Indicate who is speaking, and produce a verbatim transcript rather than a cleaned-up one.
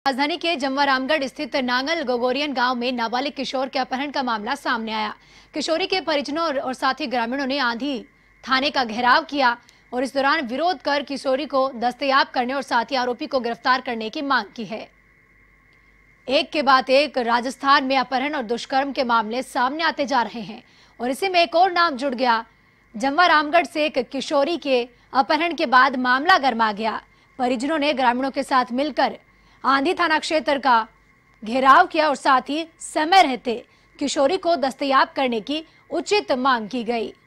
Speaker 1: राजधानी के जमवारामगढ़ स्थित नांगल गोगोरियन गांव में नाबालिग किशोर के अपहरण का मामला सामने आया। किशोरी के परिजनों और साथी ग्रामीणों ने आंधी थाने का घेराव किया और इस दौरान विरोध कर किशोरी को दस्तयाब करने और साथी आरोपी को गिरफ्तार करने की मांग की है। एक के बाद एक राजस्थान में अपहरण और दुष्कर्म के मामले सामने आते जा रहे हैं और इसी में एक और नाम जुड़ गया। जमवारामगढ़ से एक किशोरी के अपहरण के बाद मामला गर्मा गया। परिजनों ने ग्रामीणों के साथ मिलकर आंधी थाना क्षेत्र का घेराव किया और साथ ही समय रहते किशोरी को दस्तयाब करने की उचित मांग की गई।